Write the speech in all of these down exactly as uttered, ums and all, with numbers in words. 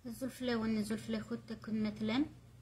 الزلفلة والنزلفلة خد تكون مثلا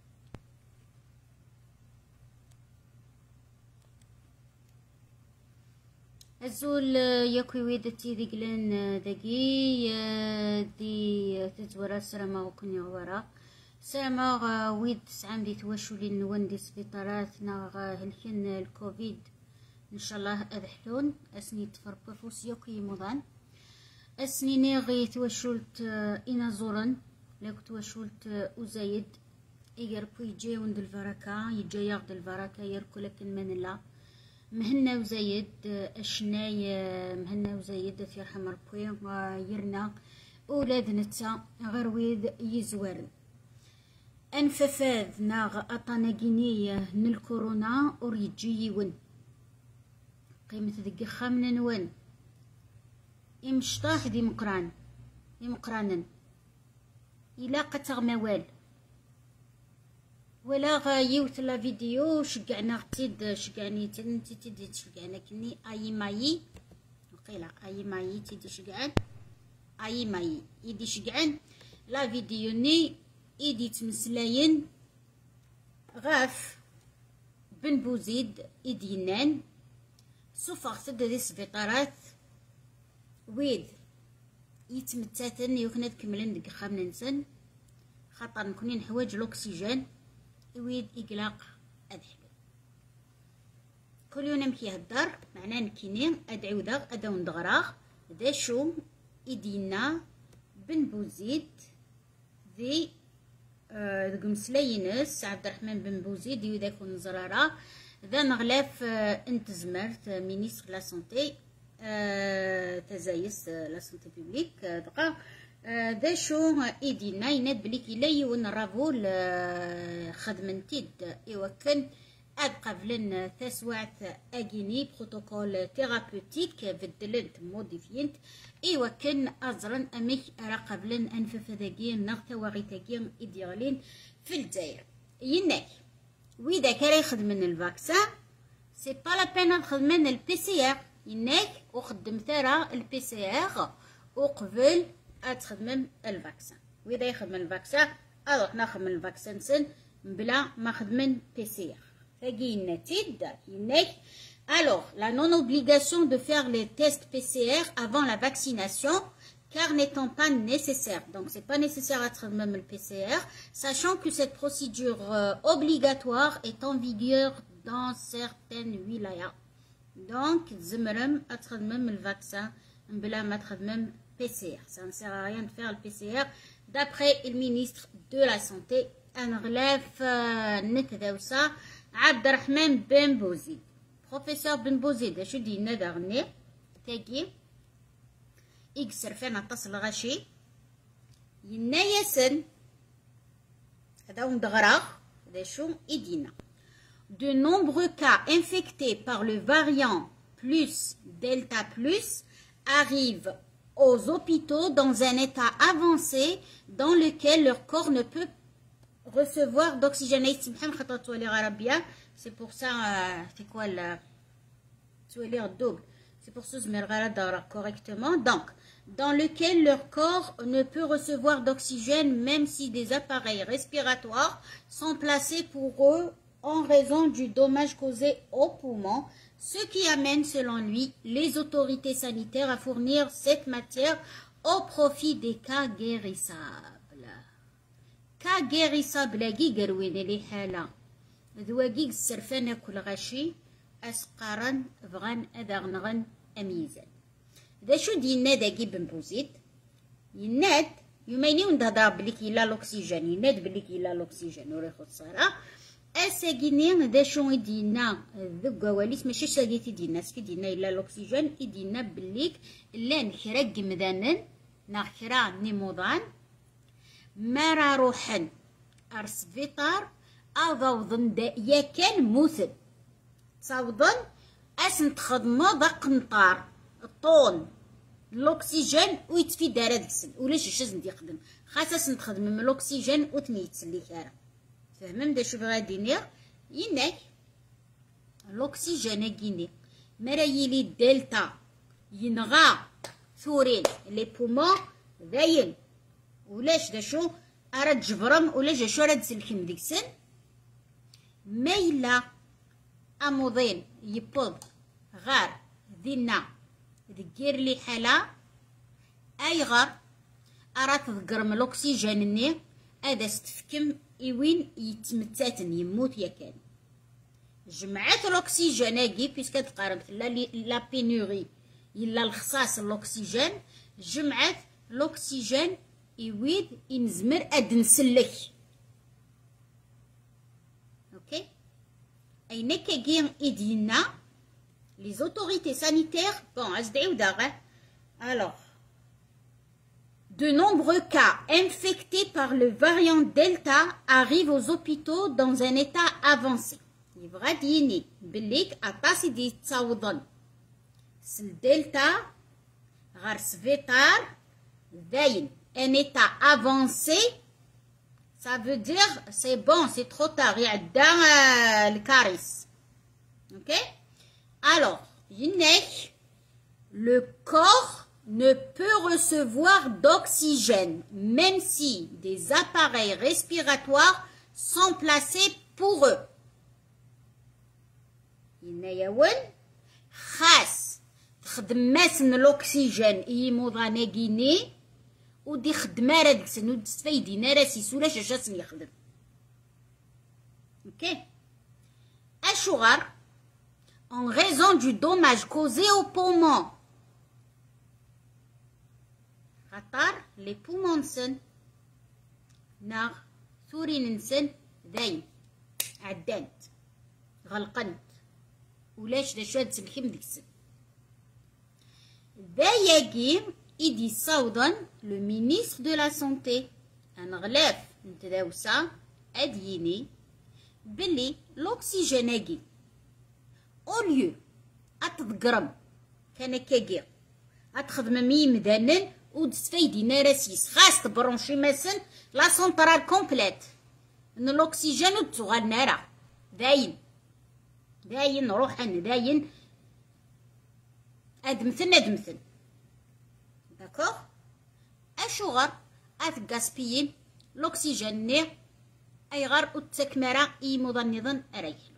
الزول ياكوي ويدتي ذي قلن دقي دي تزورا سلامة وكن يغورا سلامة ويد سعام دي توشو لي نوان دي سبيطارات ناغ هلكن الكوفيد ان شاء الله اذحلون اسني تفربفوس ياكوي مضان اسني ناغي توشولت انا زورن لك توشولت ازايد يركو يجي وند الفركة يجي ياخد الفركة يركو لكن من الله مهنا وزايد اشناي مهنا وزايد في يرحم ربي يرنا اولاد نتا غرويد يزور انففاذ ناغ اطاناكينيه نالكورونا اوريجي ون قيمة ذيك خامنا نون امشطاح دي مقران دي مقرانا الى قتغ موال ولا غايوت لا فيديو شقعنا تيد شقعني تنتي تيدي تشقعنا كني اي ماي وقيلا اي ماي تيدي شقعان اي ماي يدي شقعان لا فيديو ني ايدي تمسلاين غاف بن بوزيد ايدينان سوفاغ تد دي سبيطارات ويد يتمتاتن يوكنا تكملن ديك خامنا نسن خاطر نكوني نحواج الاكسجين ويد إقلاق أدحلو كل يوم نمكي هالدار معناه نكيني أدعو ذاغ أداو ندغراغ ذا شو إدينا بن بوزيد ذي ذي قمسلاينس عبد الرحمن بن بوزيد يذاك نزرارا ذا مغلاف انت زمرت مينيستر لا سونتي تزايس لا سونتي بيبليك دقا ذا شو ايدينا يناد بليك إلي ونرافول خدمنتيد إيوكن أد قبلن تسوعت أجيني بروتوكول تيرابوتيك فدلنت موديفينت إيوكن أزرن أميك أرا قبلن أنفف ذاكين نغتا وغيتاكين إديالين في الجزائر يناك وإذا كان يخدمن الفاكسان سي با لا بين نخدمن البي سي ار يناك وخدم ثرا البي سي ار وقبل أتخدم الفاكسان وإذا يخدم الفاكسان أروح ناخدم الفاكسان سن بلا ما خدمن بي سي ار فاقي النتيد يناك alors la non-obligation de faire les tests P C R avant la vaccination car n'étant pas nécessaire. Donc c'est pas nécessaire à être même le P C R, sachant que cette procédure euh, obligatoire est en vigueur dans certaines wilayas. Donc زمرم être même le vaccin بلا ما تخدم P C R. Ça ne sert à rien de faire le P C R d'après le ministre de la Santé un relève نتذوسا عبد الرحمن بن بوزيد. بروفيسور بن بوزيد شو دينا داغني تاقي يكسر فينا اتصل غشي ينا ياسن هذا وندغراغ هذا شو يدينا. De nombreux cas infectés par le variant plus delta plus arrivent aux hôpitaux dans un état avancé dans lequel leur corps ne peut recevoir d'oxygène. C'est pour ça, c'est quoi le double? C'est pour ça que correctement. Donc, dans lequel leur corps ne peut recevoir d'oxygène même si des appareils respiratoires sont placés pour eux en raison du dommage causé aux poumons, ce qui amène selon lui les autorités sanitaires à fournir cette matière au profit des cas guérissables. Cas guérissables guéguerouine les hala. ذواقيق السرفانة كل غشي أسقارن فغان أذغنغن أميزان ذا شو دينا داكي بن بوزيد يناد يميني وندهضر بليك إلا الأكسجين يناد بليك إلا الأكسجين وريخو الصارة أساقيني ذا شو يدينا ذو قواليس ماشي ساقيتي دينا سكي دينا إلا الأكسجين يدينا بليك إلا نخرق مذانن نخرا نيموضان مارا روحن أرس فيطار أضوضن يا كان موثل تصوضن أسن تخدمو داق نطار الطون الأكسجين ويتفي دارا دكسن ولاش الشزن يخدم خاص أسن تخدم من الأكسجين وتميتسن لي كارا فهمم دا شوف غادي نير يناك الأكسجين أكيني مرا يلي دلتا ينغا ثورين لي بومون ذاين ولاش دا شو أراد جبرم ولا جا شو راد سلكم ديك سن ميلا أموضين يبوض غار دينا دير لي حالة أي غار أراد تذكرم الأكسجين ني هذا استفكم إوين يتمتاتن يموت يا كان جمعات الأكسجين هاكي بيسك تقارن لا لا بينوري إلا الخصاص الأكسجين جمعات الأكسجين يويد ينزمر أد نسلك أوكي أين كاين إدينا les autorités sanitaires bon أزدعيو داغا alors de nombreux cas infectés par le variant Delta arrivent aux hôpitaux dans un état avancé يبغى ديني بليك أطاسي دي تصاوضن سل دلتا غار سفيطار داين ان état avancé ça veut dire c'est bon c'est trop tard يعدى الكارث ok alors ينك le corps ne peut recevoir d'oxygène même si des appareils respiratoires sont placés pour eux ينايون خاص تخدم ماسن الأكسجين إيموضا ناقيني ودي خدمة راه ديكسن ود تفايدينا راسيس ولا شاشاسن يخدم اوكي أشغر en raison du dommage causé aux poumons خطر لي بومون نسن ناغ ثورين نسن داين عدانت غلقنت ولاش دا شواد سلكم ديكسن ذاياكي إدي صودا لو مينيستر دو لا سونتي أن غلاف نتداوسا أديني بلي لوكسيجيناكي أوليو أتذكرم كان كاكي أتخدم مي مدانن ودستفايدينا راسيس خاص تبرونشي ماسن لا سونترال كومبليت ان الأكسجين وتغال نارا داين داين روحن داين ادمثن ادمثن داكوغ اشغر اث غاسبيين لوكسيجين ني اي غار التكمرة اي مظنظن اريكلو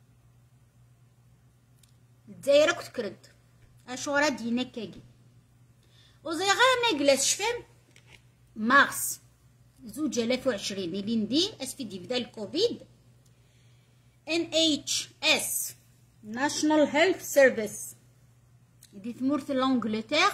الدايرة كنت كرد اشغر دينا كاكي وزي غير نجلس شفم مارس زوج الاف وعشرين اللي ندي اسفيدي بدا الكوفيد إن إتش إس National Health Service دي ثمورت لانجلتير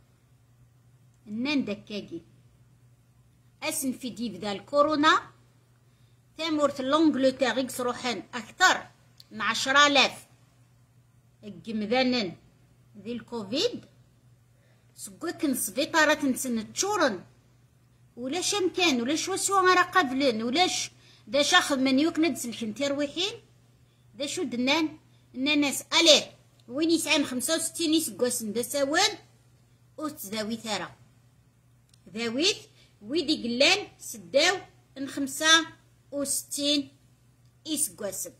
نان دكاكي اسن في دي بدا الكورونا ثمورت لانجلتير يكس روحن اكثر من عشرة آلاف الجمذانن ذي الكوفيد سكوكن سبيطارات نسن تشورن ولاش امكان ولاش وسوا راه قبلن ولاش دا شاخذ من يوكند سلكن ترويحين دا شو دنان الناس اليه وين يسعام خمسة وستين يسقوسن دا سوان اوت ذاوي ثرا ذاويت ويدي قلان سداو ان خمسة وستين يسقوسن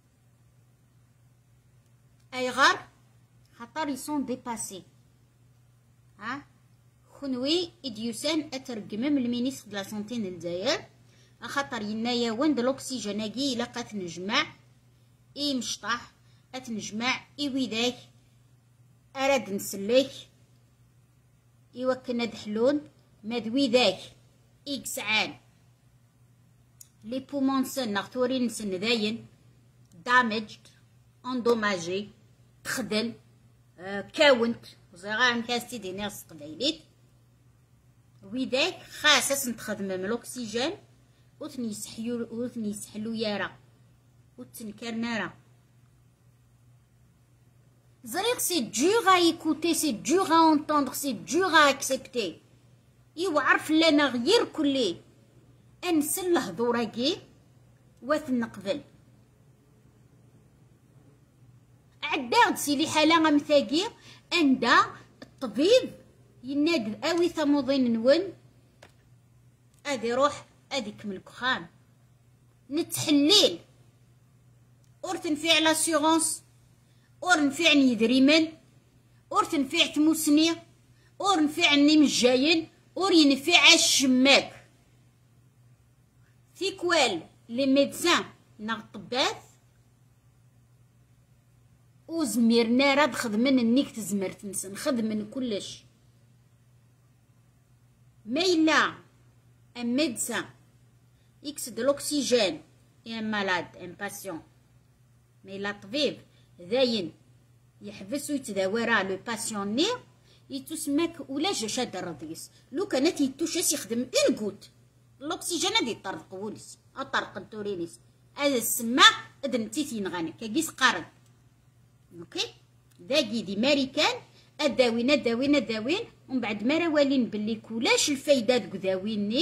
اي غار خاطر يسون ديباسي ها خنوي اديوسان اترجمم المينيستر دلا سونتي للجزائر خاطر ينايا وند الاكسجيناكي الا قات نجمع اي مشطح اتنجمع اي ويداك اراد نسليك ايوا كنا دحلون ماد ويداك اكسعان لي بومون سن نغتورين سن داين دامجد اندوماجي تخدل آه كاونت وزغان كاستي دي ناس قبيليت ويداك خاصة نتخدم من الأكسجين وثني يسحيو وثني يسحلو يارا وتنكر نارا زريق سي دور ا ايكوتي سي دور ا انتوندر سي دور ا اكسبتي ايوا عرف لنا غير كلي انسل الهضوراكي وثنقبل عداغد سيلي حالة مثاقي اندا الطبيب يناد اوي ثموضين نون ادي روح ادي كمل كخان نتحليل اور تنفيع لاسيغونس اور نفعني دريمن اور تنفيع تموسني اور نفعني مجاين اور ينفع الشماك تيكوال لي ميدسان ناغ الطباث وزميرنا راه خدمن النيك تزمر تنسن خدمن كلش. ما إلا ان ميدسان يكسد لوكسيجين ان مالاد ان باسيون، ما إلا طبيب ذاين يحبس ويتداوى راه لو باسيون ني يتسماك ولا جا شاد الرضيس لو كانت يتوشاس يخدم الكوت الاكسجين هادي طرق وليس اطرق نتورينيس هذا السما ادنتي تينغاني كاكيس قارن اوكي داكي دي ماريكان اداوين اداوين اداوين ومن بعد ما راوالين بلي كولاش الفايده دوك داويني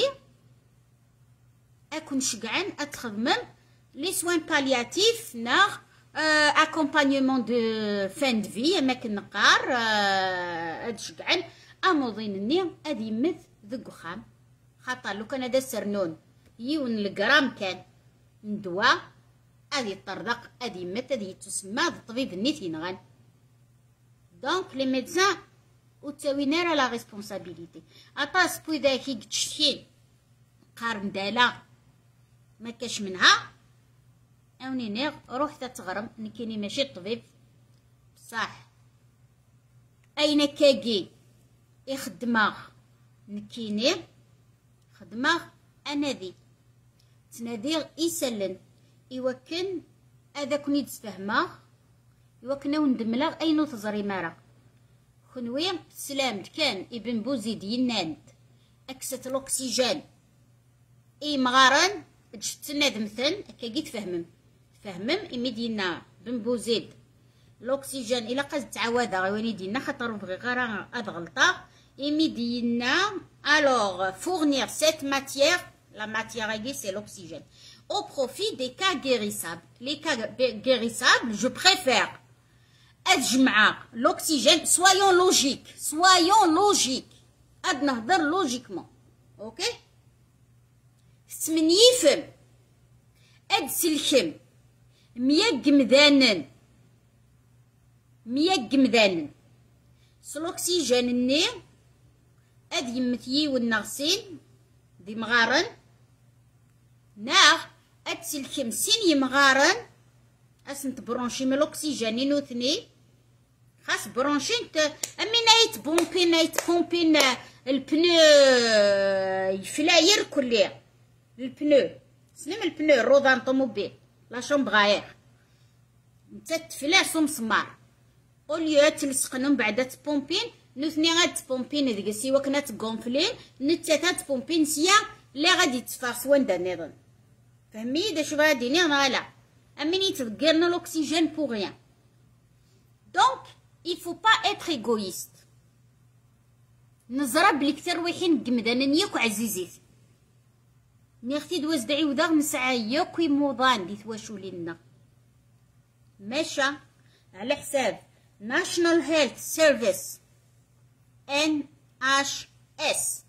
اكون شقعان اتخدمم لي سوين بالياتيف ناغ اكومبانيمون دو فان دو في اماكن نقار هاد شقعان اموضين النيم اد يمث ذك خام خاطر لو كان هذا سرنون يون الجرام كان ندوا ادي طردق ادي يمث ادي تسمى الطبيب النيتي نغان دونك لي ميدزان وتاوينا راه لا ريسبونسابيلتي اطاس بويدا كي تشتين قارن دالا ما كاش منها اوني نيغ روح تتغرم نكيني ماشي الطبيب بصح اين كاكي يخدماغ نكيني خدماغ انا ذي تناديغ يسلن يوكن هذا كوني تفهماغ يوكن وندملاغ اينو تزري مارا خنوي سلام كان ابن بوزيد يناند اكست الاكسجين اي مغارن تناد مثلا كاكي تفهمم فهمم إميدينا بن بوزيد الأكسجين إلا قد تعاودا غيوني دينا خاطر بغي غير هاد غلطة إميدينا ألوغ فورنير سيت ماتيير لا ماتيير هاكي سي الأكسجين au profit des cas guérissables. Les cas guérissables, je préfère أجمع l'oxygène. Soyons logiques, soyons logiques. أد نهضر logiquement, ok? ثمنيفم أد سلكم مياك مذانن مياك مذانن سلوكسيجين الني اد يمثيي والنغسين دي مغارن ناغ اد سلكم سين يمغارن اسنت برونشي من الاكسجين نوثني خاص برونشين ت امي نايت بومبين نايت بومبين البنو يفلاير كليا البنو سلم البنو الروضان طوموبيل لا شومبغاير نتا تفلاس ومسمار اوليو تلصقنهم بعدا تبومبين نوثني غاد تبومبين ديك سيوا كنا تكونفلين نتا تبومبين سيا لا غادي تفاس واندا نظن فهمي دا شو غادي ني لا اميني تذكرنا الاكسجين بو غيان دونك il faut pas être égoïste نزرب بلي كثر ويحين قمدان نياك عزيزيت نيختي دوز دعي وداغ نسعى ياكوي موضان دي ثواشو لنا ماشا على حساب National Health Service إن إتش إس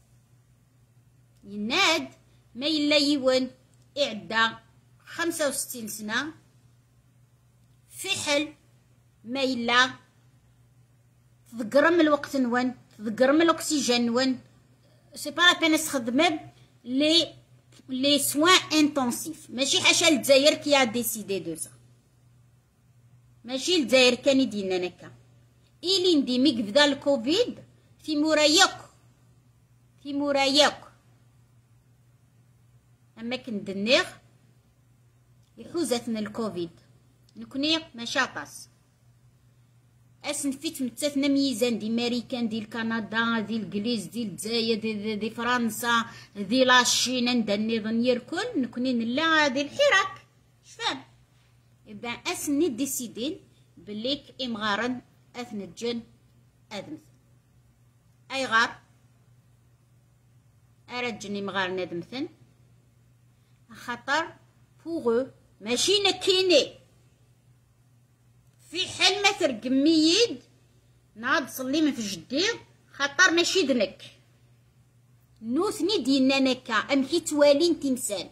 يناد ما يلا يون إعدى خمسة وستين سنة في حل ما يلا تذكرم الوقت نون تذكرم الأكسجين نون سي با لا بين نستخدم لي لي سوان انتونسيف ماشي حاشا الجزائر كي ا ديسيدي دو سا ماشي الجزائر كان يدينا نكا إلي نديميك بدا الكوفيد في موراياك في موراياك اما كندنيغ يحوزتنا الكوفيد نكوني مشاطاس اسن فيت متاتنا ميزان دي ماريكان دي كندا دي الانجليز دي الجزائر دي, دي, دي فرنسا دي لاشين ندني ظنير كل نكوني نلا دي الحراك شفان اذا اسن ديسيدين بليك امغارن اثن الجن ادمث اي غار ارجني مغارن ادمثن خطر فوغو ماشي نكيني في حل ما ترقميد ناض صلي من في جدي خطر ماشي دنك نوثني دينا نكا ام كي توالين تمثال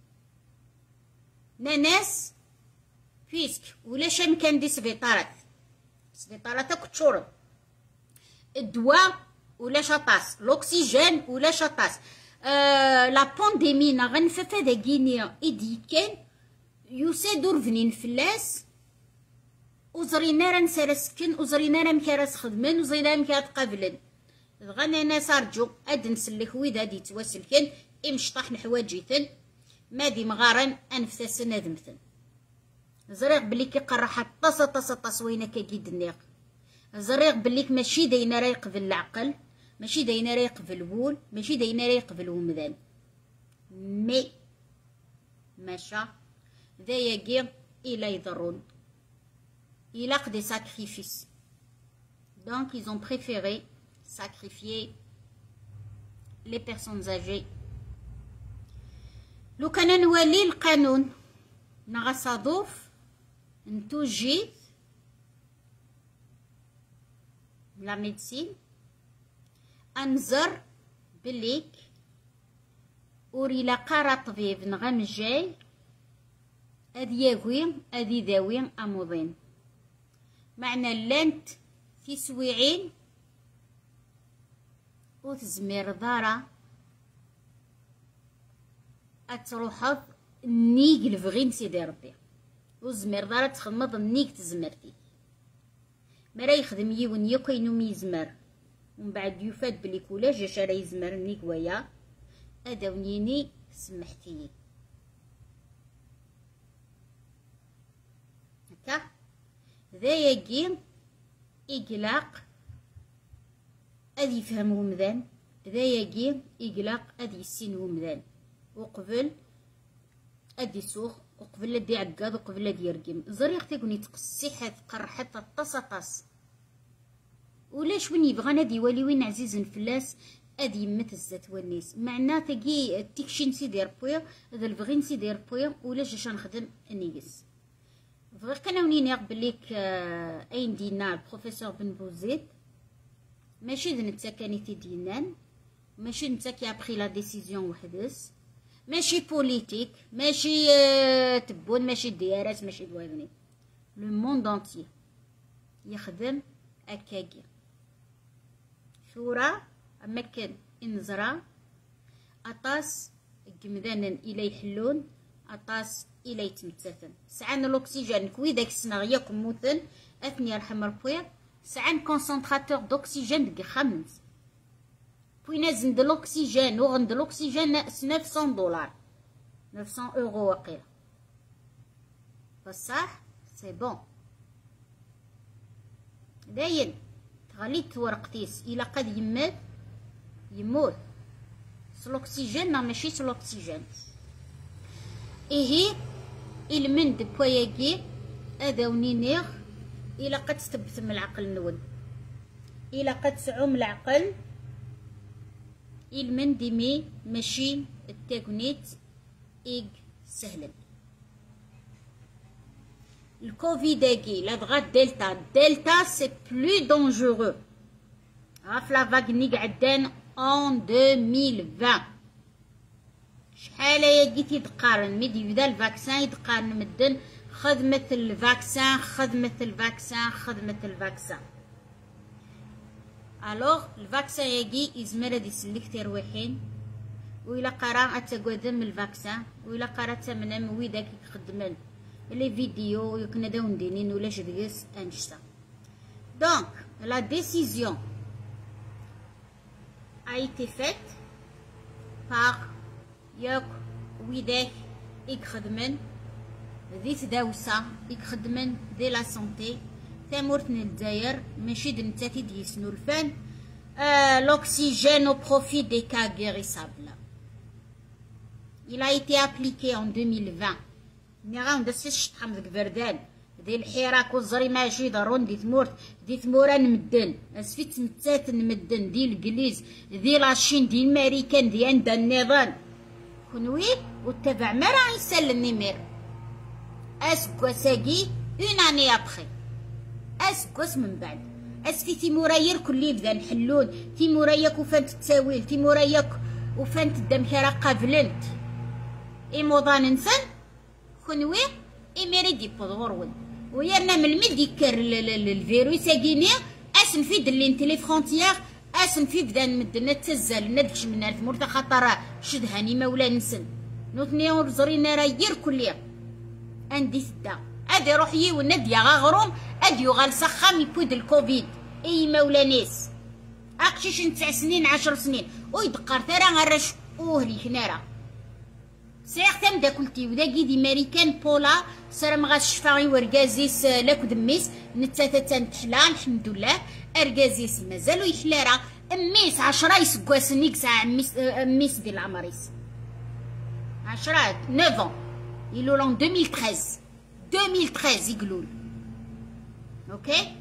ناس فيسك ولا شام كان دي سبيطارات سبيطارات كتشورب الدواء ولا شطاس الاكسجين ولا شطاس آه لا بانديمي غنفف هذا كينيا إدي كان يسادور فنين فلاس وزرينا راه نسارا سكن وزرينا راه مكاراس خدمن وزرينا مكا تقابلن غانا ناس ارجو اد نسلك ويدا غادي يتواسلكن امشطح نحواجيتن مادي مغارن انفساسن ندمتن زريغ بلي كيقرح طاس طاس طاس وينا كاكيد النيق زريغ بليك ماشي داينا راه يقبل العقل ماشي داينا راه يقبل الوول ماشي داينا راه يقبل ومدان مي ماشا ذاياكي إلا يضرون il a que des sacrifices. Donc, ils ont préféré sacrifier les personnes âgées. لو كان نولي القانون نغصادوف نتوجي لا ميديسين انزر بليك اوري لقارة طبيب نغم جاي ادي ياوي ادي داوي اموضين معنى لانت في سويعين وتزمير دارا اتروحض نيك الفغين سيدي ربي وزمير دارا تخمض نيك تزمرتي مرا يخدم يون يكينو ميزمر ومن بعد يفاد بلي كولا جاش راه يزمر نيك ويا اداونيني سمحتي هكا ذاياكي إقلاق أدي يفهم ومذان ذاياكي إقلاق أدي يسين ومذان وقبل أدي سوخ وقبل أدي عقاد وقبل أدي يرقم زريق تيكوني تقصيحة قرحة طاس طاس ولاش وين يبغى نادي والي وين عزيز فلاس أدي يمت الزات والنيس معناه تاكي تيكشين سيدي ربويا هذا البغين سيدي ربويا ولاش اش نخدم النيس فغير كناونيني قبليك اين دينا البروفيسور بن بوزيد ماشي نتا كانيتي دينان ماشي نتا كي ابخي لا ديسيزيون وحدس ماشي بوليتيك ماشي تبون ماشي ديارات ماشي دوابني لو موند انتي يخدم اكاكي شورى اماكن انزرا اطاس قمدانا الى يحلون اطاس الى يتمتثن سعان الاكسجين كوي داك السنه ياكم موثن اثني يرحم ربي سعان كونسونطراتور دوكسيجين دك خمس بوين زند الاكسجين وغند الاكسجين تسعمية دولار تسعمية اورو وقيل بصح سي بون داين تغليت ورقتيس الى قد يمات يموت سلوكسيجين ماشي سلوكسيجين إيه المند بوياكي هذا ونينيغ إلا قد تثبت من العقل نود إلا قد تعوم العقل المند مي ماشي التاكونيت إيج سهلا الكوفيداكي لا دغا دلتا دلتا سي بلو دونجورو عرف لا فاك ني قعدان اون deux mille vingt شحال يا تيتقارن ميدي يبدا الفاكسان يتقارن مدن خدمة الفاكسان خدمة الفاكسان خدمة الفاكسان الوغ الفاكسان يجي يزمر هادي يسلك ترويحين وإلا قرا أتقدم الفاكسان وإلا قرا تمنم ويداك يخدمن لي فيديو يكون داون دينين ولا شدقس انشتا دونك لا ديسيزيون a été faite par ياك ويداك يخدمن ذي تداوسة يخدمن دي لا سونتي تامورتن الجزائر ماشي دنتاتي ديسنو الفان آه l'oxygène au profit des cas guérissables. Il a été appliqué en deux mille vingt. نيغا ندسيش شطحم ذك بردان دي الحراك والزري ماشي ضرون دي ثمورت دي ثمورة نمدن اسفي تمتات نمدن دي الانجليز دي لاشين دي الماريكان دي عند النظام كنوي واتبع ما راه يسال النمير اسكواساكي اون اني ابخي اسكواس من بعد اسفي تيموراير كل بدا نحلون تيموراياك وفانت تساويل تيموراياك وفانت الدم كرا قابلنت ايموضان انسان كنوي اميري دي بودغورون ويرنا من الميد يكر الفيروس كيني اسنفيد اللي انت لي فرونتيير اسن في بدا مدنا تزال ندكش من المرتا خاطر شدهاني مولا نسن نوثني ورزرينا راه يير كليا عندي سدا ادي روح يون نديا غاغروم ادي يغال سخام يبود الكوفيد اي مولا ناس اقشيش تسع سنين عشر سنين ويدقر ترى غرش اوهلي هنا سيغ تم داكلتي وداكي دي ماريكان بولا سرم غا الشفاغي ورقازيس لاك دميس نتاتاتان تحلا الحمد لله ارقازيس مازالو يحلا راه اميس عشرة يسكواس نيكس اميس اميس ديال العمريس عشرة نوفون يلو لون ألفين وثلاثة عشر ألفين وثلاثة يقولون اوكي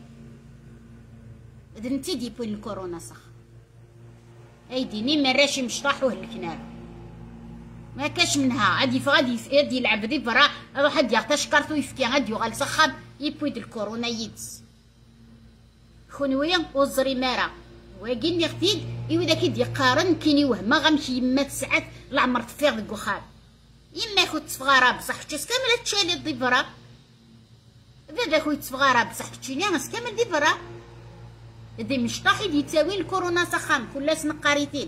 دنتي دي بوين الكورونا صح ايديني مراشي مشطاحوه الكنار ما كاش منها غادي فغادي غادي يلعب ذي برا روح هاد يغتاش كارتو يفكي غادي يغال سخام يبويد الكورونا يدس خنويا وزري مارا واكين يختيد ايوا داك يدي قارن كيني وهما غنمشي يما تسعات العمر تفيغ ديك وخاب يما يخوت صفغاره بصح تشاس كامل تشالي دي برا هذا خويا صفغاره بصح تشيني غاس كامل دي برا دي مشطاحي دي تساوي الكورونا سخام كل سنه قاريتين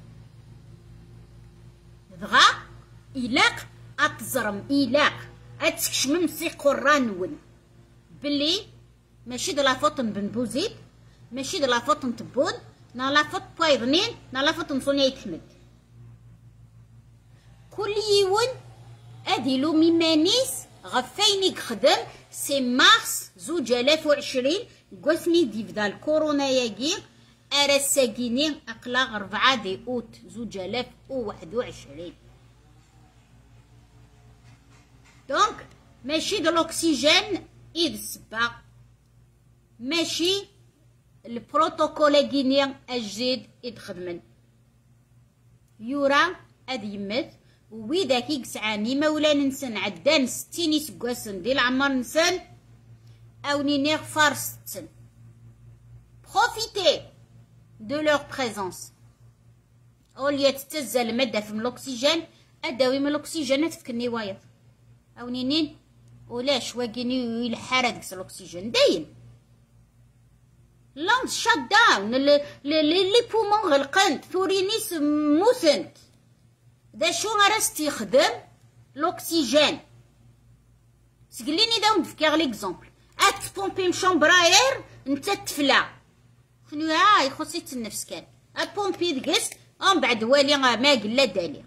دغا إلاق أتزرم إلاق أتكشمم سي قرانون بلي ماشي د لافوطن بن بوزيد ماشي د لافوطن تبون نا لافوط بايضنين نا لافوطن صونيا يتحمد كل يون أديلو ميمانيس غفايني خدم سي مارس زوج آلاف وعشرين قوسني ديفدا الكورونا ياكي أرساكيني أقلاغ ربعة دي أوت زوج آلاف وواحد وعشرين دونك ماشي دو الأكسجين إيد السبا ماشي البروتوكول كينيا الجديد إيد خدمن يورا أد يمت ويداك يقسعاني مولا نسن عدان ستين يسقاسن ديال عمر نسن أو نينيغ فارستن بروفيتي de leur présence أوليا تتزا المادة في الأكسجين أداوي من الأكسجين تفكني وايض أو نينين ولاش واقيني يلحار هاديك الأكسجين داين لانس شات داون لي بومون غلقنت ثورينيس موثنت دا شو غراس تيخدم الأكسجين سقليني داون نفكر ليكزومبل أتبومبي مشومبراير نتا تفلا خنو هاي خصيت النفس كان أبومبي دقس أم بعد والي ما قلا دالي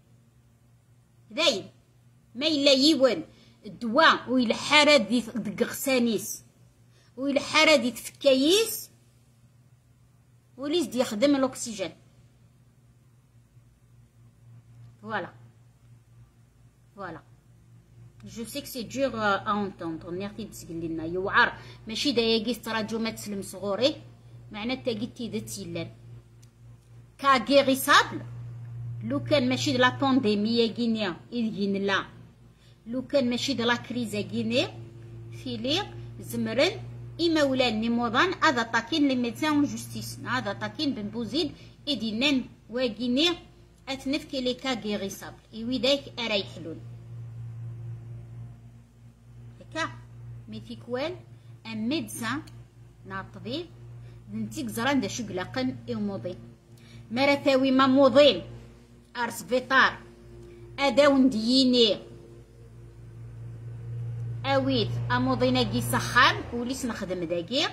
داين ما إلا يوان الدواء ويلحارة دي دقغسانيس ويلحارة دي تفكايس وليس دي يخدم الأكسجين فوالا فوالا جو سي كو سي دور ا اونتوندر نيرتي تسقلي لنا يوعر ماشي داياكي تراجو ما تسلم صغوري معناتها قلتي دات يلان كا غيريسابل لو كان ماشي د لا بانديميا غينيا إلين لا لو كان ماشي د لا كريزا غينيا فيلي زمرن إما ولا نيموضان هذا طاكين لي ميدسان جوستيس هذا طاكين بن بوزيد إدينان وغينيا أتنفكي لي كا غيريسابل إيوي داك أرا يحلون هكا ميتيكوال ان ميدسان نا طبيب نتيك زران دا شقلاقن إيو موضي مرتاوي ما موضين ار سبيطار اداون دييني اويت اموضينا كي سخان وليس نخدم داكي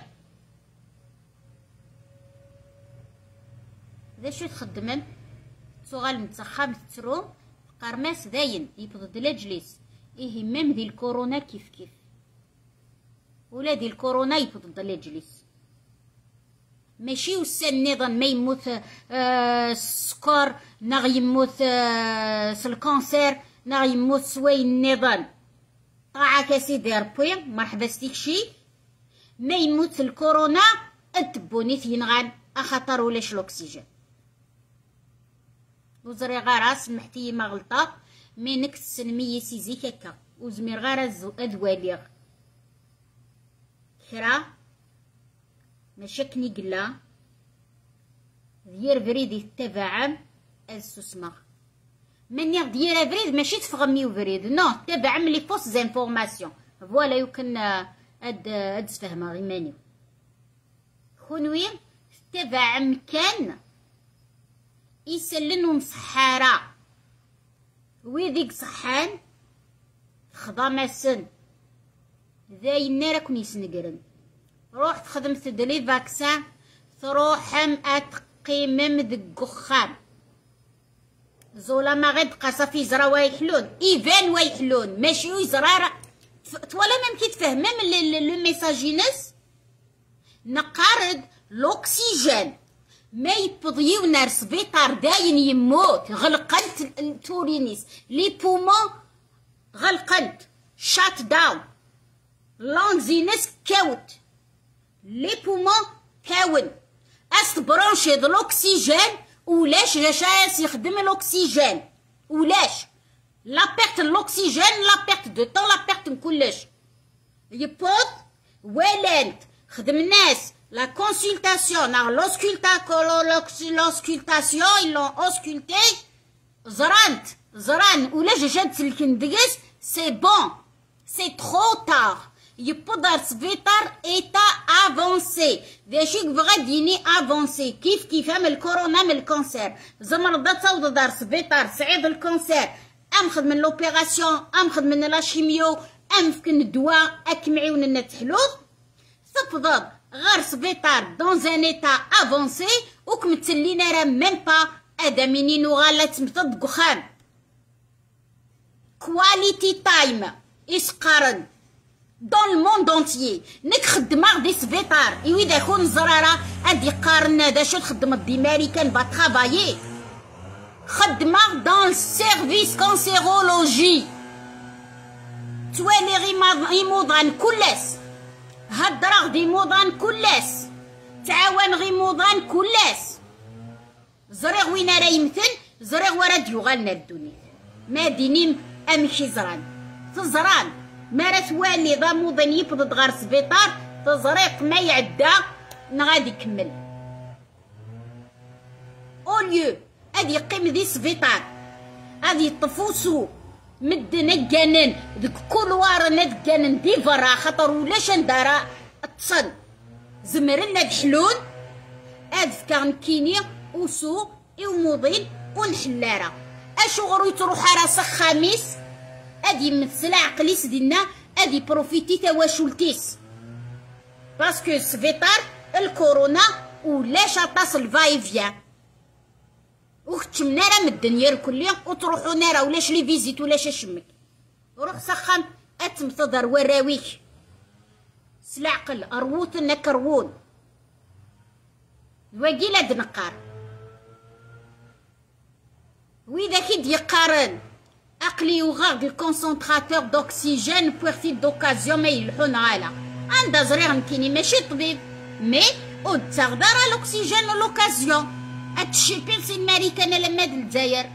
ذا شو تخدمن صغال نتسخام تترو قرماس داين يبضد لاجليس إيه ميم دي الكورونا كيف كيف ولا دي الكورونا يبضد لاجليس ماشي وسان نظام ما يموت آه السكر نغ يموت آه الكانسير نغ يموت سوي النظام طاعة كاسيدي ربي مرحبا ستيكشي ما يموت الكورونا اتبوني ينغان اخطر ولاش الاكسجين وزري غارة سمحتي ما غلطة مي نكس سنمية سيزي كاكا وزمير غارة ادواليغ كرا مشاكني قلا دير فريد تبعم السسمة من يغ دير فريد ماشي تفغمي فريد نو تبعم لي فوس زانفورماسيون فوالا يمكن اد اد تفهمها غيماني خونوي تبع مكان يسلن ومسحارة ويديك صحان خضام السن ذاين راكم يسنقرن روح تخدم تدلي فاكسان تروحم اتقيمم دك خام زولا ما غير تبقى صافي زرا ويحلون ايفان ويحلون ماشي ويزرا تولا ممكن تفهمم لو ميساجينس نقارد لوكسيجين ما يبضيو نار سبيطار داين يموت غلقنت التورينيس لي بومون غلقنت شات داون لونزينس كاوت لي بومون كاون است برونشي د لوكسيجين ولاش جاش يخدم الاكسجين ولاش لا بيرت الاكسجين لا بيرت دو طون لا بيرت كلش يبوط ولانت خدم الناس لا كونسلطاسيون نا لوسكولتاسيون لون اوسكولتي زرانت زران ولا جات الكندقس سي بون سي ترو تار يبودر سبيطار ايتا افونسي داشيك بغا ديني افونسي كيف كيف من الكورونا من الكونسير زمرضة تصوض دار سبيطار صعيد الكونسير ام خد من لوبيراسيون ام خد من لاشيميو ام فكن الدواء اكمعيون النتحلوض تفضل غير سبيطار دون ان ايتا افونسي وكمتلينا راه ميم با ادمينين وغالات متض قخان كواليتي تايم اسقارن دون الموند اونتيي نك خدمه دي سبيطار ايوي دا يكون زراره ادي قارنا دا شو تخدم دي ماريكان با ترافايي خدمه دون سيرفيس كونسيرولوجي توالي غي يموضان كلاس هدرا غدي موضان كلاس تعاون غي موضان كلاس زريغ وين راه يمثل زريغ ورا ديوغالنا الدنيا ما دينيم امشي زران تزران ما راه توالي ذا موضن يفض غار سبيطار تزريق ما يعدى نغادي يكمل اوليو ادي يقيم ذي سبيطار ادي يطفوسو مد نقانن ذك كولوار نقانن دي فرا خاطر ولاش ندارا اتصن زمرنا بحلول ادفكا كيني وسو وموضين ونحلارا اشغرو تروح راسخ خميس ادي مثل عقليس ديالنا ادي بروفيتي تواشلتيس باسكو سبيطار الكورونا ولاش اطاس الفايفيا وختمنا راه من الدنيا الكلية وتروحوا نارا ولاش لي فيزيت ولاش اشمك روح سخن اتمتضر وراويك سلعقل اروت نكرون وقيلة دنقار وإذا كيد يقارن عقلي وغاغ الكونسونطراتور دوكسيجين بوغتيد دوكازيون ما يلحون عالا عندها زريغ مكيني ماشي طبيب مي ود تغدر الاكسجين لوكازيون هادشي بيلسي الماريكان لما الجزائر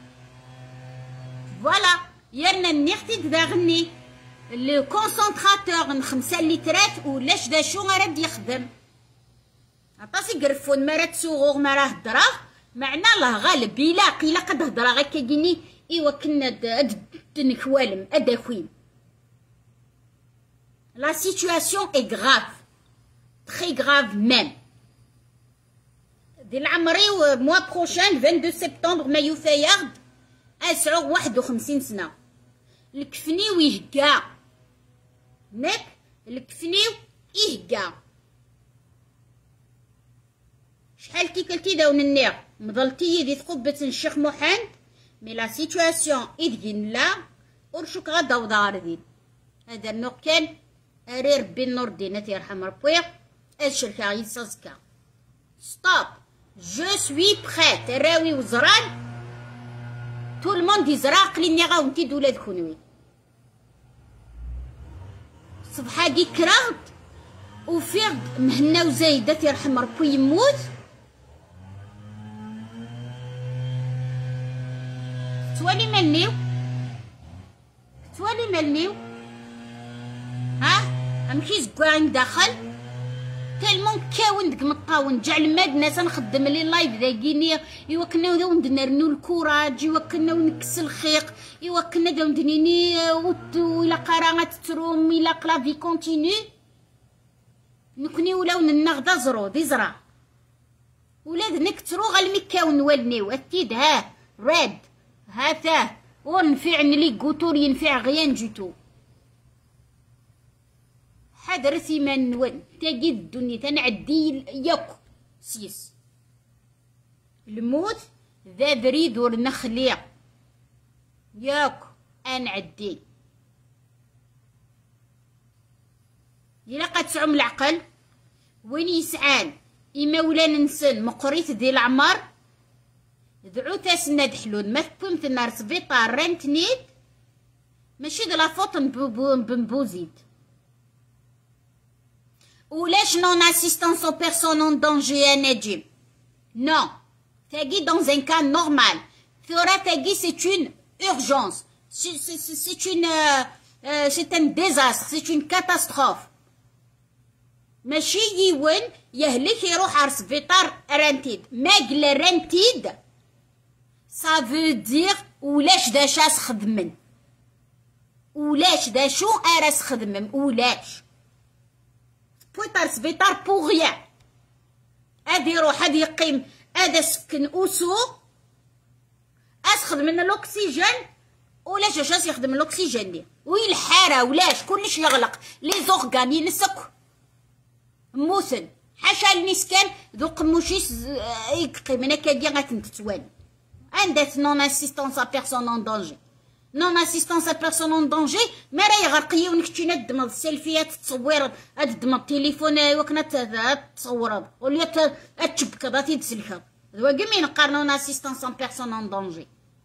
فوالا يرنا نيختي داغني لو كونسونطراتور خمسة لترات ولاش دا شو غارد يخدم عطاسي قرفون ما راه تسوغوغ ما راه هدراه معنا الله غالب الا قيلا قد هدرا غير كيني ايوا كنا دنكوالم اداكوين لا سيتواسيون اي غراف تري غراف ميم ديال العمري موا بروشان اثنين وعشرين سبتمبر مايو فايارد اسعو واحد وخمسين سنة الكفنيو يهكا نك الكفنيو يهكا شحال كي كلتي داون النير مضلتي دي ثقبة الشيخ محمد مي لا سيتواسيون إدين لا ورشوك غدا ودار دين هذا النوع كان أري ربي النور دينات يرحم ربي الشركة يسازكا ستوب جو سوي بخيت راوي وزران تو الموند يزرا قليني غاونتي دولاد كونوي صبحا دي كراهد وفيغ مهنا وزايدة يرحم ربي يموت توالي ملنيو توالي ملنيو ها امشي زكوان داخل تالمون كاون ديك مطاون جعل ماد ناس نخدم لي لايف ذاكيني ايوا كنا داو نرنو الكوراج ايوا كنا نكس الخيق ايوا كنا داو ندنيني ولا قراغات تروم الا كلافي كونتينيو نكوني ولاو نغدا زرو دي زرا ولاد نكترو غالمكاون والنيو التيد ها راد هاته ونفع نلي قوتور ينفع غيان جيتو حضر ثيمان نون تاقي الدنيا تنعدي ياك سيس الموت ذا بريد ورنخليع ياك انعدي إلا قد تعم العقل وين يسعان إما ولا ننسن مقريت ديال العمر دعو تاسنا دحلون ما تكون النار سبيطار رانتنيد ماشي د لا فوت بنبوزيد ولاش نون اسيستانس او بيرسون اون دونجي نجيب نو تاقي دون ان كان نورمال ثورا تاقي سي اون urgence c'est une c'est un désastre c'est une catastrophe ماشي يوين يهلك يروح على السبيطار رانتيد ما قلا رانتيد سافو دير ولاش داشاس خدمن ولاش داشو اراس خدمم ولاش بويطار سبيطار بوغيا ادي يروح ادي يقيم ادا سكن اوسو اسخدم من الاكسجين ولاش اش يخدم الاكسجين دي ويلحاره ولاش كلش يغلق لي زورغان ينسك موسن حاشا المسكان ذو قموشيس يقيم انا كاكيا غتنتتوالي عندها نون اسيستونس ا بيرسون اون دونجي نون اسيستونس ا بيرسون اون دونجي ما راه يغرقيو ونكتي ندمض السيلفيات تصوير ادمض التليفون وكنا تصور ولا تشبك غادي تسلكها ذو كمين نقارنو اسيستونس ا بيرسون اون دونجي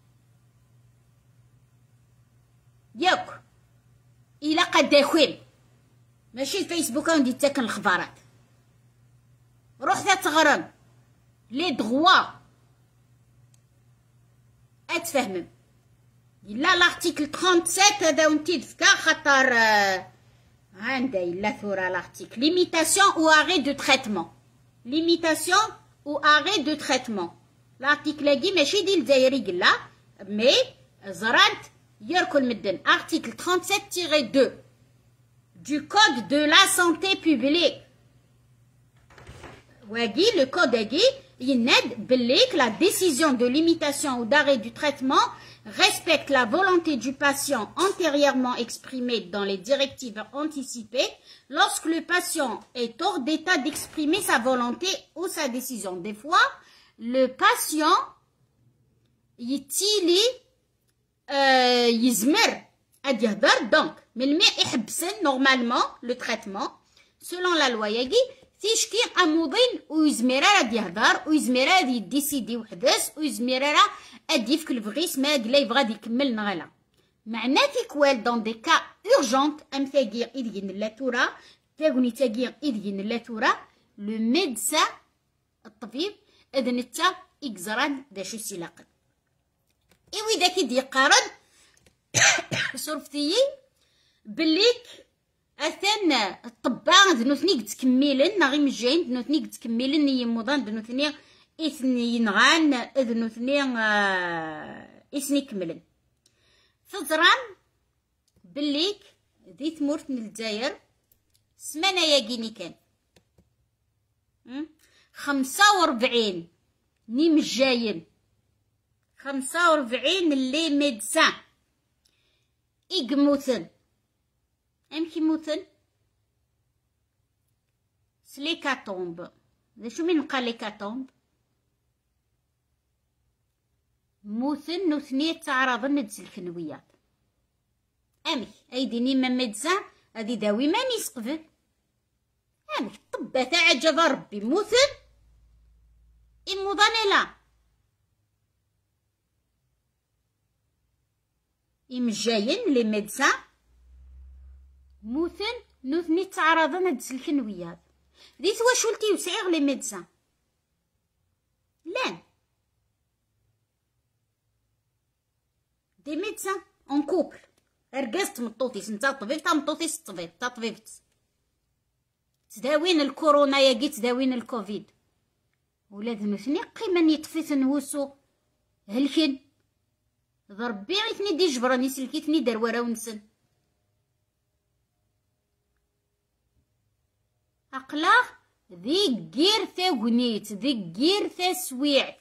ياك الا قد داخل ماشي الفيسبوك غادي تاكل الخبارات روح ذا تغرم لي دغوا اتفهمم الا لارتيكل سبعة وثلاثين هذا ونتي دفكا خاطر عندها الا ثورة لارتيكل ليميتاسيون او اغي دو تريتمون ليميتاسيون او اغي دو تريتمون لارتيكل هاكي ماشي ديال الجزائري قلا مي زرانت يركل مدن ارتيكل سبعة وثلاثين اثنين du code de la santé publique واقي le code هاكي يناد بليك la décision de limitation ou d'arrêt du traitement respecte la volonté du patient antérieurement exprimée dans les directives anticipées lorsque le patient est hors d'état d'exprimer sa volonté ou sa décision. Des fois, le patient يتيلي euh, يزمر اد يهدر دونك من الماء يحبسن نورمالمون لو تريتمون سولون لا لوا ياكي تيشكي اموضين ويزميرا راه يهدر ويزميرا راه يديسيدي وحداس ويزميرا راه ادي في الفغيس ما قلا يبغى يكمل نغلا معناتي كوال دون دي كا اورجونت ام تاكي ايدين لا تورا تاغوني تاكي ايدين لا تورا لو ميدسان الطبيب اذن نتا اكزران داشو سيلاقن ايوي داك يدي يقارن صرفتي بليك اثن الطباء ذنوثني قد تكملن نغي مجاين ذنوثني قد تكملن يموضان ذنوثني اثني ينغان ذنوثني اثني كملن فزران بليك ذي تمورت من الجزائر سمانة ياكيني كان خمسة وربعين نيم الجاين خمسة وربعين اللي ميدسان إيقموتن أم كيموتن سليكاتومب ذا شو من قال ليكاتومب موتن نوثنية تعرضن ندز الكنويات أمي أيديني ما ميدسان هادي داوي ما نيسقفل أمي طبا تعجب ربي موتن إموضاني لا إمجاين لي ميدسان موثن نوثني تعرضن هاد الكنويات ديت واش ولتي وسعيغ لي ميدسان لان دي ميدسان اون كوبل رقاز تمطوطيس نتا طبيب تا مطوطيس الطبيب تا طبيبت تداوين الكورونا ياكي تداوين الكوفيد ولاد نوثني قيمن يطفيت نوسو هلكن ضربي غيتني دي جبراني سلكيتني دار ورا ونسن عقلاه ذي غير ثاغنيت ذي غير ثاسويعت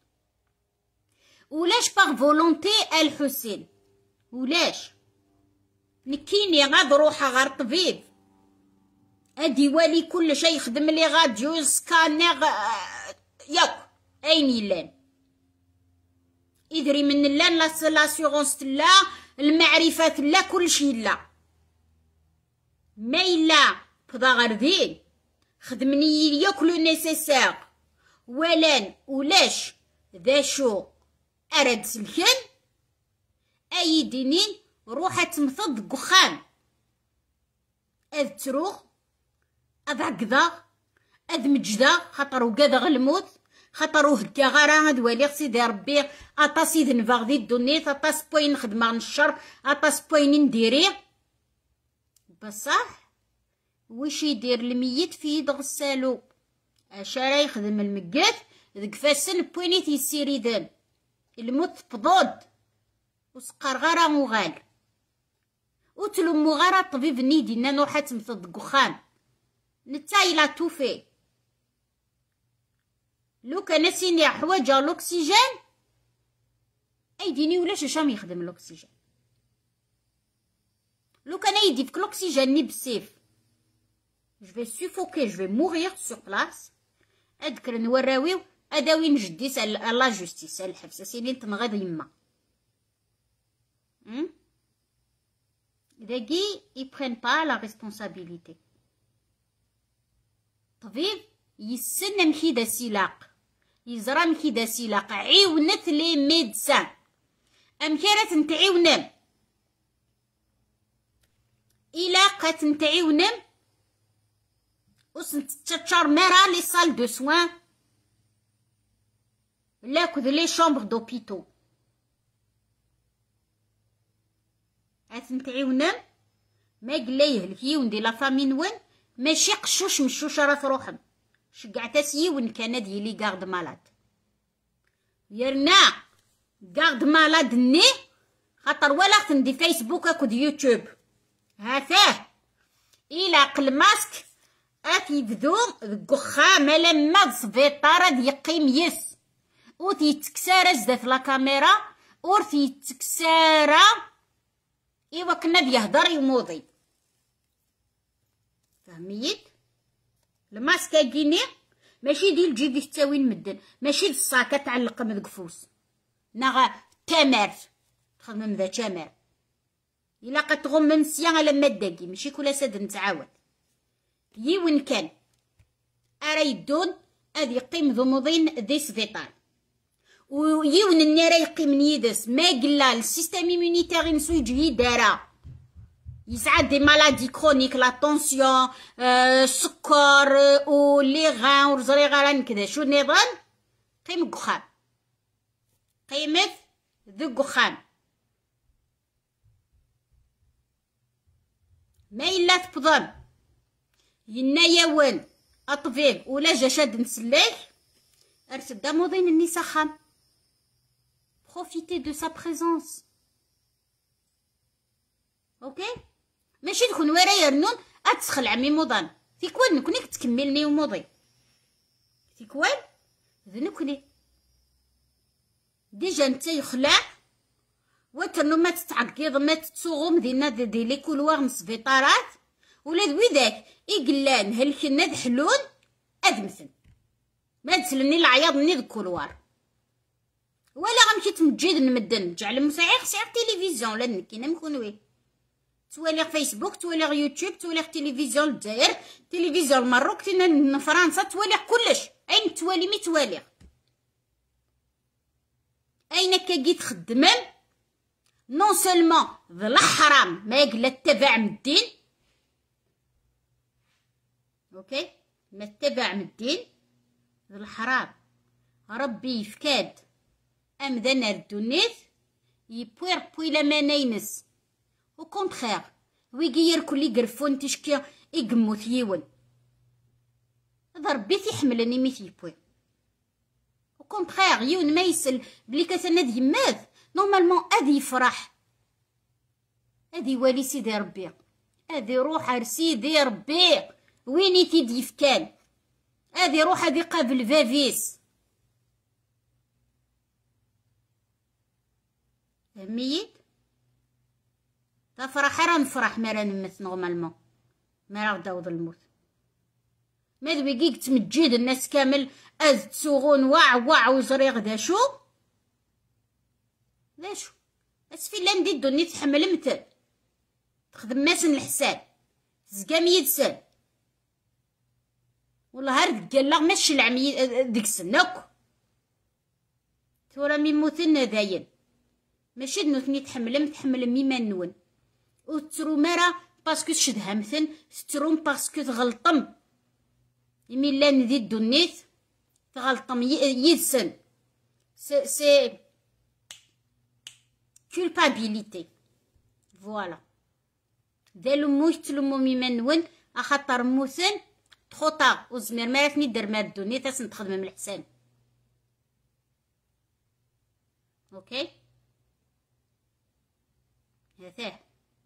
ولاش باغ فولونتي الحسين ولاش نكيني غاد روحها غير طبيب ادي والي كل شيء يخدم لي غاديو سكانير ياك اين يلان يدري من لان لاسيغونس لا المعرفة لا كل شيء لا ما إلا بدا غير ذين خدمني ياك لو نيسيسير ولان ولاش ذا شو اراد سلكن اي دينين روحها تمثض قخان اذ تروح اذ هكذا اذ مجدا خاطر وكذا غلموت خاطر وهكا غارا هاد والي سيدي ربي اطا سيد نفاغ ذي الدنيا اطا سبوين نخدم الشر اطا سبوين نديري بصح وش يدير الميت في يد غسالو اش راه يخدم المقاد ذك فاسن بوينيت يسيريدان الموت فضود وسقر غارا مغال وتلمو غارا طبيب نيدينا نروح تمثل قخان نتايلا توفي لو كان سيني حوايج الاكسجين ايديني ولاش شام يخدم الاكسجين لو كان يدي فيك الاكسجين ني بالسيف جو في سوفوكي جو في مورير سور بلاص اذكر نوراويو هذا وين جدي سال لا جوستيس سال الحبس سيني تنغض يما هم داكي يبرين با لا ريسبونسابيلتي طبيب يسن مكيدا سيلاق يزرى مكيدا سيلاق عيونت لي ميدسان ام كانت نتعيونم الى قات نتعيونم وسنت تشار مرا لي سال دو سوان لا كود لي شامبر دوبيتو عاد نتعيونم ما قلا يهلك يوندي لا فامي نون ماشي قشوش مشوش راه تروحم شقعتا سيون كان ديالي كارد مالاد يرنا كارد مالاد ني خاطر ولا تندي فيسبوك اكود يوتيوب هاثاه الى قل ماسك اكي بدو القخا مالا ما سبيطار دي يقيم يس او تيتكسارا زدات لا كاميرا اور تيتكسارا ايوا كنا بيهضر يموضي فهميت الماسك كيني ماشي ديال جيبي تاوين مدن ماشي الصاكه تعلق من القفوس نغا تمر تخدم ذا تمر الا قتغم من سيان لما داكي ماشي كل سد نتعاود يون كان ارا يدون ادي يقيم ذموضين دي سبيطال ويون النرا يقيم نيدس ما قلا السيستم ايمونيتير نسو يجي دارا يسعد دي مالادي كرونيك لا طونسيون السكر ولي غان ورزري غاران كذا شو النظام قيم قخان قيمت ذو قخان ما إلا تبضن ينا يوان أطبيب ولا جا شاد نسلاك أرسل داموضين النسا خام بروفيتي دو سا بريزونس اوكي ماشي تكون ورا يرنون اتسخل عمي موضان تيكوان نكوني تكملني وموضي تيكوان ذنكني ديجا نتا يخلع وترنو ما تتعقيض ما تتصوغم دينا دي, دي لي كولوار مسبيطارات ولا ذوي يقلان هالكنا ذ حلون ادمثن ما تسلني العياض ني ذ كولوار ولا غنمشي تمجيد نمدن جعل مساعيق ساعة تلفزيون لا نكينا مكونوي توالي فيسبوك توالي يوتيوب توالي تلفزيون الجزائر تلفزيون المروك تينا فرنسا توالي كلش اين توالي مي توالي اين كاكي تخدمن نون سولمون ذا الحرام ما يقلا تبع من الدين اوكي ما تبع من الدين ذا الحرام ربي يفكاد ام ذا نردونيت يبوير بويلا ما نينس او كونتخير ويقير كل يقرفون تشكي يقموت يون هذا ربي تيحملني ميت يبوي او كونتخير يون ما يسل بلي كتنا دي ماذ نورمالمون ادي يفرح ادي والي سيدي ربي ادي روح سيدي ربي ويني تيدي يفكان هادي روح هادي قابل فافيس، فهميت؟ تفرح راه نفرح ما راه نمت نورمالمون، ما راه داوض الموت ماذا بيقيك تمجيد الناس كامل از تسوغون واع واع وجري غدا شو لا شو بس في لاندي الدنيا تحمل متل تخدم ماسن الحساب زقام يدسن والله هارد قال ماشي العمي ديك السنك ثورة مي موتنا داين ماشي نوثني تحملم تحملم ميما نون وترو مرا باسكو تشدها مثل تتروم باسكو تغلطم يمي لان ذي الدنيت تغلطم يدسن سي سي culpabilité فوالا دالو موت تلمو ميما نون اخاطر موثن تخوطا وزمير مارثني دير مال الدنيا تاسن تخدم من الحسان اوكي هذاه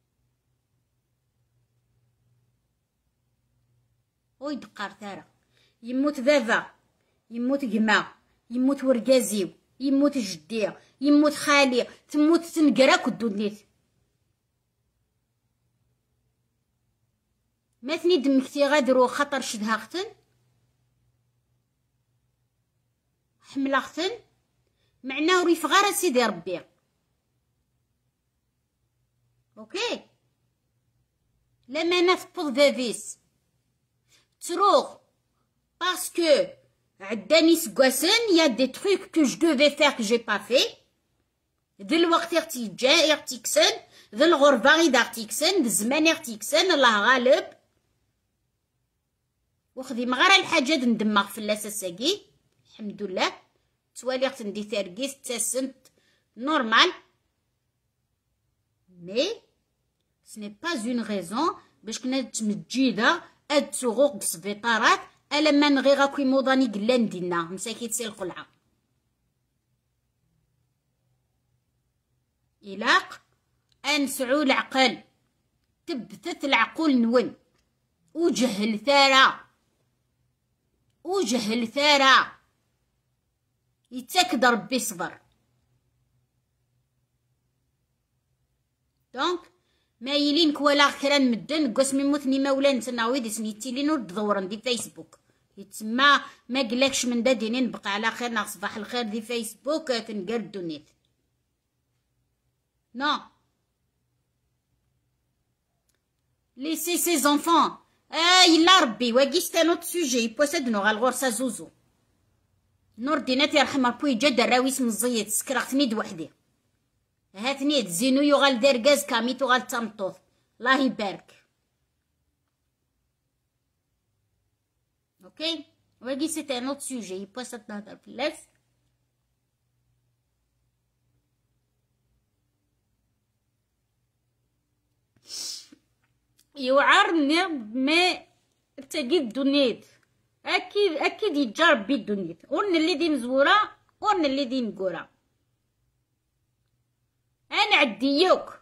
ويدقار ثارا يموت بابا يموت قما يموت ورقازيو يموت جدي يموت خالي تموت تنقراك الدنيا ماثني دمكتي غادرو خطر شدها ختن حمل ختن معناه ريف غير سيدي ربي اوكي لما نفض فافيس تروغ باسكو عداني سكواسن يا دي تروك كو جو دوفي فير كو جي با في ذي الوقت يغتي جا يغتي كسن ذي الغربة غيدا غتي كسن ذي الزمان يغتي كسن الله غالب وخذي مغارا الحاجة ندمغ في اللاساساكي الحمد لله توالي غتي ندي تاركيس تاسنت نورمال مي سني با اون غيزون باش كنا تمجيدة اد تسوغوق بسبيطارات الا ما نغي غاكوي موضاني قلان دينا مساكيت سي القلعة إلاق أنسعو العقل تبتت العقول نون وجهل ثارا وجهل ثارا يتاكد ربي صبر دونك ما يلينك ولا كران مدن قسمي موتني مولا نتنا ويدي سنيتيلين ورد دورن دي فيسبوك يتسمى ما قلكش من دا دينين بقى على خير ناق صباح الخير دي فيسبوك تنقر الدنيا نو ليسي سي زونفون اه يلا ربي واقي ستا نوت سوجي بوسدنو غالغورسا زوزو نور دينات يرحم ربي جد الراويس مزيت سكرختني دوحدي هاتني تزينو يغال دار غاز كاميتو غال تمطوط الله يبارك اوكي واقي سيتي نوت سوجي بوسد نهضر في اللاس يوعر ما تجد دنيت اكيد اكيد يتجرب بي الدنيت ورن اللي دي مزورة ورن اللي دي مقورة انا عديوك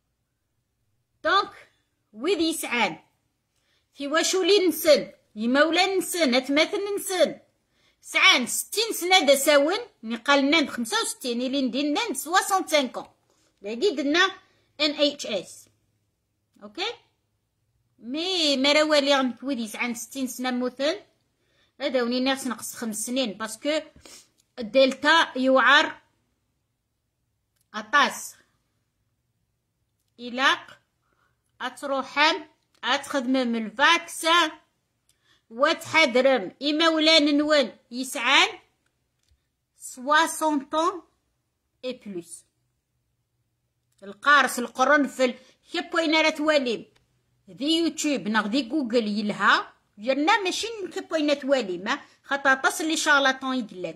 دونك ويدي يسعان في واشولي نسن يمولا نسن اتماثل نسن سعان ستين سنة دا ساون نقال ناند خمسة وستين اللي ندين ناند سواسون سانكون باقي قلنا ان اتش اس اوكي مي مراوالي غنكويد يسعان ستين سنة موثن هذا وني ناقص نقص خمس سنين باسكو الدلتا يوعر اطاس إلاق أتروحم أتخدم من الفاكسا وتحضرم إما ولا نون يسعان سواسون طون إي بلوس القارص القرنفل كيبوين راه تواليم ذي يوتيوب ناغ ذي جوجل يلها جرنا ماشي كيبوين تواليم خاطر تصل لي شارلاتون يقلان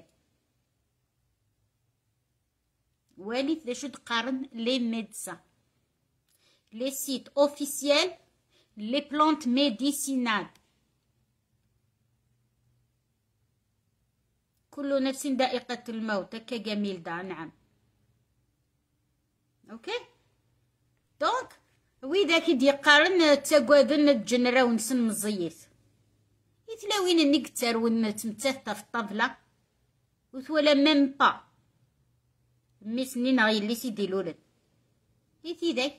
والي ذا شو تقارن لي ميدسان les sites officiels, les plantes médicinales. كل نفس ذائقة الموت هكا جميل دا نعم اوكي دونك ويدا كي يقارن تاقوادن الجنرا ونسن مزيت يتلاوين انك تاروين تمتاثة في الطابلة وثولا ميم با مي سنين غير اللي سيدي لولد يتي ذاك.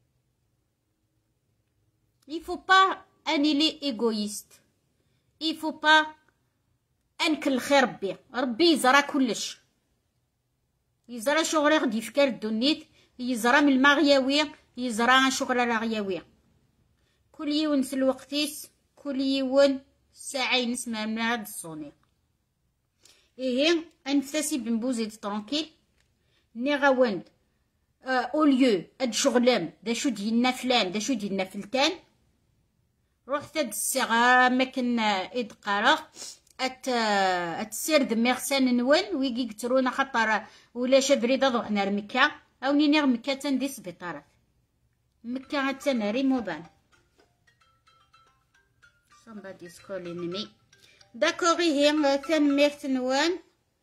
il faut pas ان لي ايغويست، il faut pas انك الخير ربي ربي يزرى كلش، يزرى شغل غدي يفكر الدنيت، يزرى من المغياوية، يزرى شغل الغياوية، كل يوم سلوقتيس، كل يوم ساعة ينسمع من هاد الصوني. إيه أنفسي بنبوزيد ترونكيل ني غاوند أوليو أد شغلام دا شو ديالنا فلان دا شو ديالنا فلتان، روح هاد الصغار ماكن إدقارة أت أتسير دميغسان نوان ويجي قترونا خطر ولا شبريدة ضوحنا لمكة أو نينيغ مكة تندي سبيطارات مكة هتناري موبان. somebody's calling me. داكوغ هي تنميرت نوان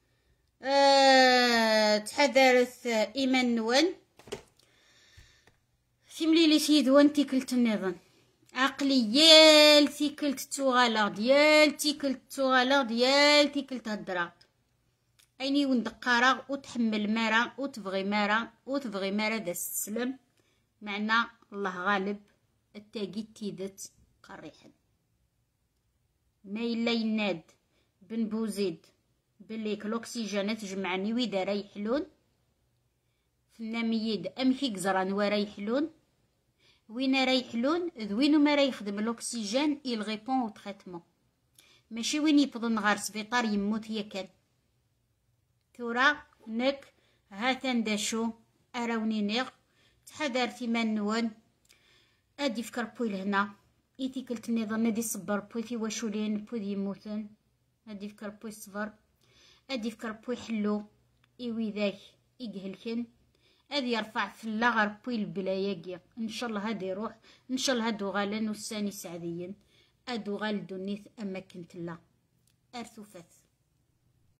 أه تحذرت إيمان نوان في مليلي سيدوان تيكلت النظام عقلي يال تيكلت توغالا ديال تيكلت توغالا ديال تيكلت هدرات أيني وندقارا وتحمل مارا وتبغي مارا وتبغي مارا دا تسلم معنا الله غالب التاقي تيدت قريحا ما إلا يناد بن بوزيد بليك الأكسجين تجمعني ويدا رايحلون فناميد أمكي قزران ورايحلون وين رايحلون ذوينو ما رايخدم الأكسجين إل غيبون أو تخيتمون ماشي وين يفضل غار سبيطار يموت هي كان ثورا نك هاتان داشو أراوني نيغ تحذرتي من نوان أدي فكر بوي لهنا إيتي كلت النظام أدي صبر بوي في واشولين بوي يموتن أدي فكر بوي صبر أدي فكر بوي حلو إيوي ذاك إيقهلكن أدي يرفع في اللغر بوي البلاياقيا إن شاء الله هادي يروح إن شاء الله هادو غالان والساني سعديين أدو غال دونيث أما كنت لا أرثوفات.